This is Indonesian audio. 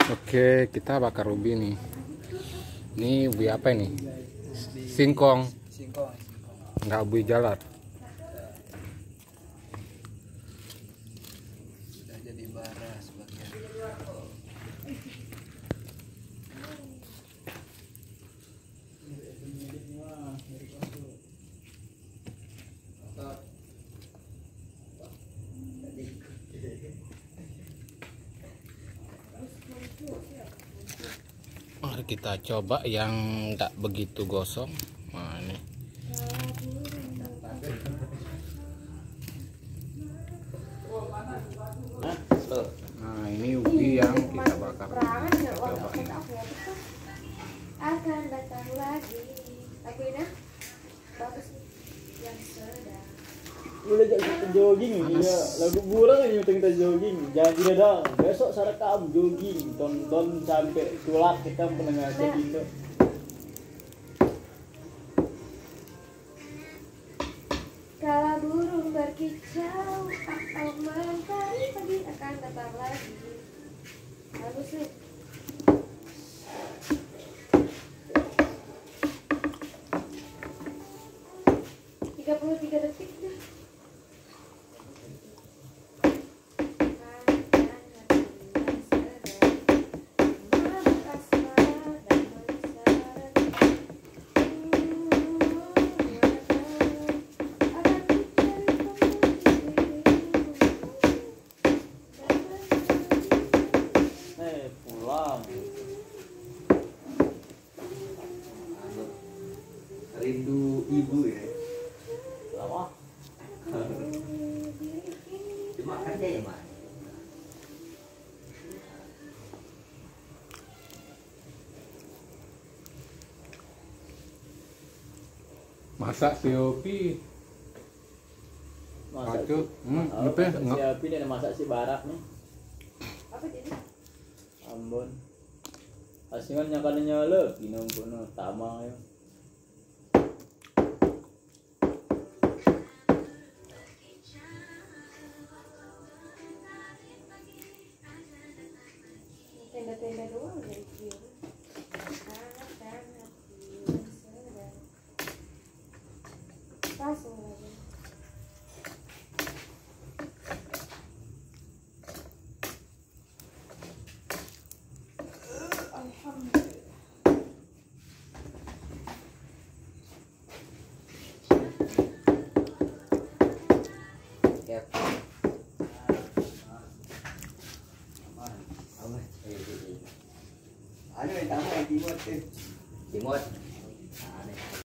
Oke, kita bakar ubi nih. Ini ubi apa ini? Singkong. Enggak ubi jalar. Sudah jadi bara sebagian. Mari kita coba yang enggak begitu gosong. Nah, ini. Nah, ini ubi yang kita bakar. Coba ini. Akan datang lagi. Lagu ini bagus nih. Yang sedang. Boleh kita jogging ya, lagu burang ini kita jogging. Jangan tidak dong. Besok sarekam jogging, tonton sampai tulak kita pendengar gitu. Kala burung berkicau, mentari pagi akan datang lagi. Bagus nih. Tiga puluh 33 detik deh. Pulang. Rindu ibu ya. Lama. Cuma aja ya, Mak. Masak si Opi. Masak Aduh, apa? apa? Siapin dan masak si barak nih. Apa jadi? Ambon. Asingan nyakannya le, ginompono tamang ya. Tenda-tenda doang dari view. Sangat view sedang. Langsung lagi. Alhamdulillah. Ya. Ano yung tama, Timot. Timot.